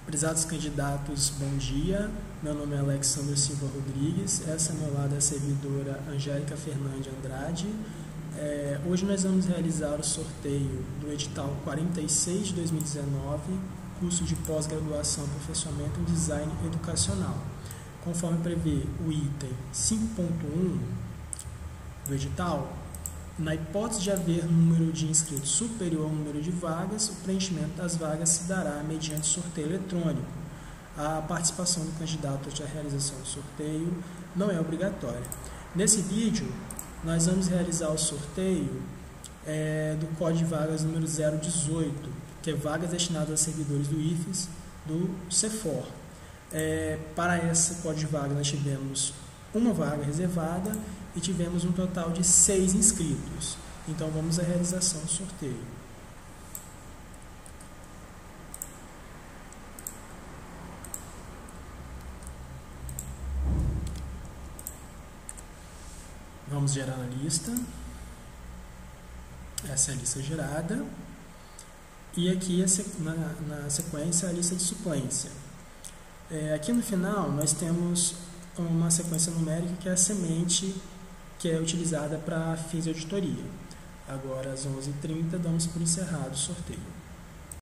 Prezados candidatos, bom dia. Meu nome é Alexandre Silva Rodrigues. Essa ao meu lado é a servidora Angélica Fernandes Andrade. Hoje nós vamos realizar o sorteio do edital 46 de 2019, curso de pós-graduação e aperfeiçoamento em design educacional. Conforme prevê o item 5.1 do edital, na hipótese de haver número de inscritos superior ao número de vagas, o preenchimento das vagas se dará mediante sorteio eletrônico. A participação do candidato à realização do sorteio não é obrigatória. Nesse vídeo, nós vamos realizar o sorteio do código de vagas número 018, que é vagas destinadas a servidores do IFES, do CEFOR. Para esse código de vaga, nós tivemos uma vaga reservada e tivemos um total de 6 inscritos. Então, vamos à realização do sorteio. Vamos gerar a lista. Essa é a lista gerada. E aqui, na sequência, a lista de suplência. Aqui no final, nós temos uma sequência numérica que é a semente que é utilizada para fins de auditoria. Agora, às 11h30, damos por encerrado o sorteio.